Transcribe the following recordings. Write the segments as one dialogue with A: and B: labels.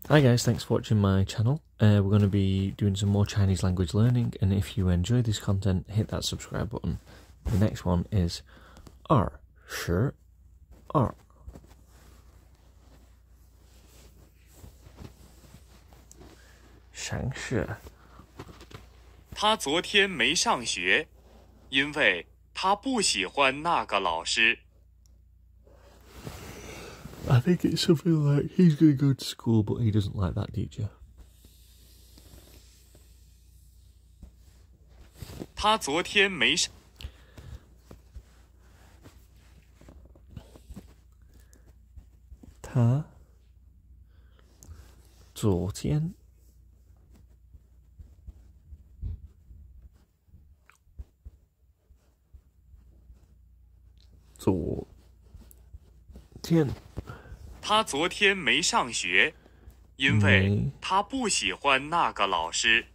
A: Hi guys, thanks for watching my channel. We're going to be doing some more Chinese language learning, and if you enjoy this content, hit that subscribe button. The next one is 22. ShàngKè。
B: 他昨天没上学，因为他不喜欢那个老师。
A: I think it's something like he's going to go to school, but he doesn't like that teacher.
B: 他昨天没上。
A: 他昨天
B: 他昨天没上学，因为他不喜欢那个老师。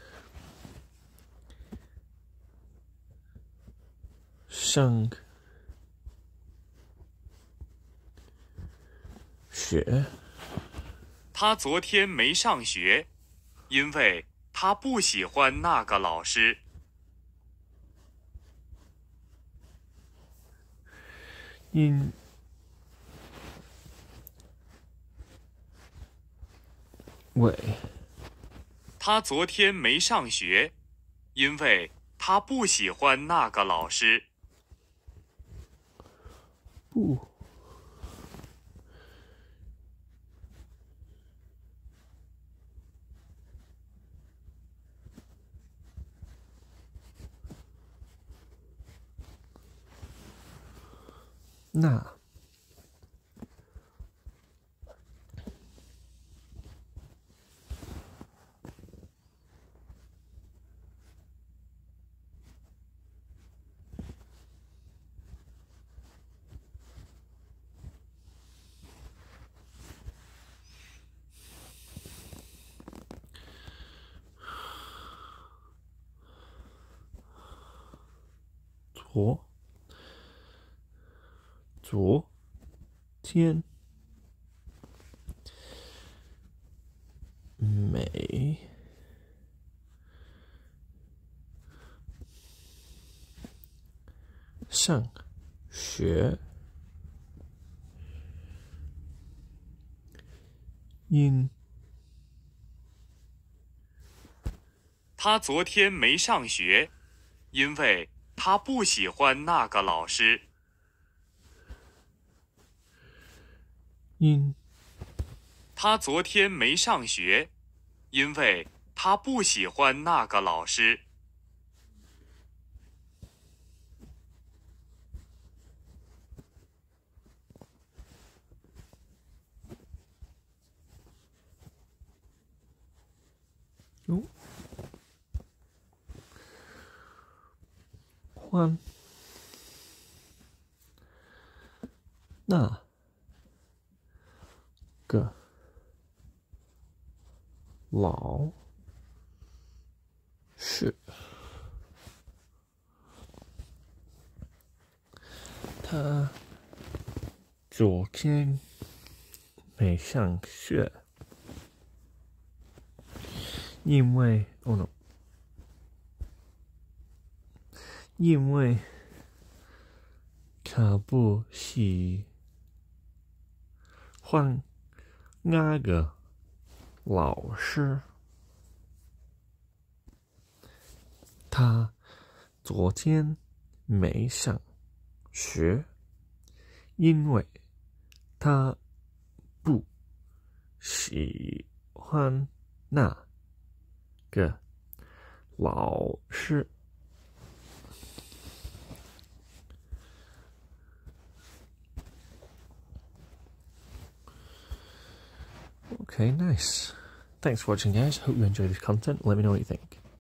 A: ShàngKè。
B: 他昨天没上学，因为他不喜欢那个老师。他昨天没上学，因为他不喜欢那个老师。
A: 不。那。昨天没上学，
B: 他昨天没上学，因为他不喜欢那个老师。他昨天没上学，因为他不喜欢那个老师。
A: 换那个老师，他昨天没上学，因为他不喜欢那个老师。他昨天没上学，因为他不喜欢那个老师。Okay, nice. Thanks for watching, guys. Hope you enjoyed this content. Let me know what you think.